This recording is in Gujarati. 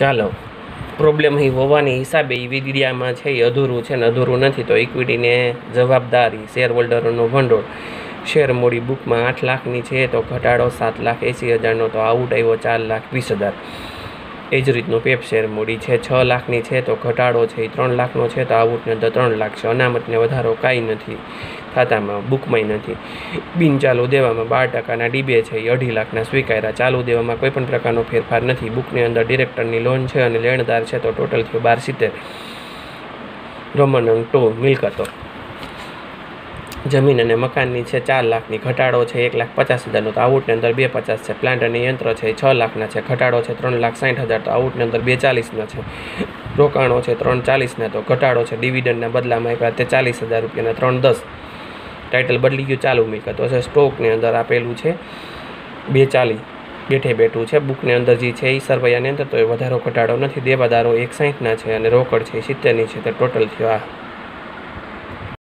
ચાલો પ્રોબ્લેમ અહીં હોવાની હિસાબે ઈવીડિયામાં છે એ અધૂરું છે ને અધૂરું નથી, તો ઇક્વિટીને જવાબદારી શેર હોલ્ડરોનું ભંડોળ શેર મૂડી બુકમાં 8 લાખની છે તો ઘટાડો 7,80,000નો, તો આઉટ આવ્યો 4,20,000। એ જ રીતનું પેપ શેર મૂડી છે 6 લાખની છે તો ઘટાડો છે એ 3 લાખનો છે તો આઉટની અંદર 3 લાખ છે। અનામતને વધારો કાંઈ નથી ખાતામાં, બુકમાંય નથી। બિન ચાલુ દેવામાં 12%ના ડીબે છે એ 2.5 લાખના સ્વીકાર્યા। ચાલુ દેવામાં કોઈ પણ પ્રકારનો ફેરફાર નથી। બુકની અંદર ડિરેક્ટરની લોન છે અને લેણદાર છે તો ટોટલ થયો 1270। રોમન અંક 2 મિલકતો જમીન અને મકાનની છે 4 લાખની, ઘટાડો છે 1,50,000નો, તો આઉટની અંદર 250 છે। પ્લાન્ટ અને યંત્ર છે 6 લાખના છે, ઘટાડો છે 3,60,000, તો આઉટની અંદર 240ના છે। રોકાણો છે 340ના તો ઘટાડો છે ડિવિડન્ડના બદલામાં આપ્યા તે 40,000 રૂપિયાના 310। ટાઇટલ બદલી ગયું, ચાલુ મિલકતો છે। સ્ટોકની અંદર આપેલું છે 240 બેઠે બેઠું છે। બુકની અંદર જે છે એ સરવૈયાની અંદર તો એ વધારો ઘટાડો નથી। દેવાદારો 160ના છે અને રોકડ છે 70ની છે, તો ટોટલ થયો આ।